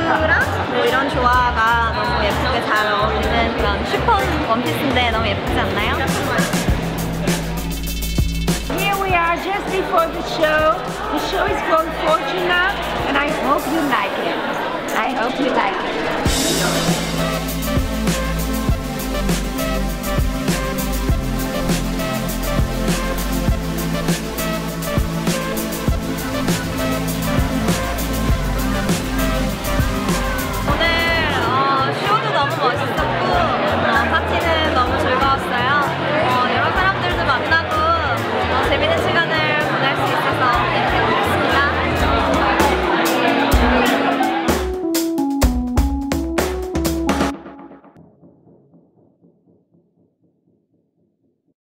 핑크랑 뭐 이런 조화가 너무 예쁘게 잘 어울리는 그런 쉬폰 원피스인데 너무 예쁘지 않나요? Here we are just before the show. The show is called Fortuna, and I hope you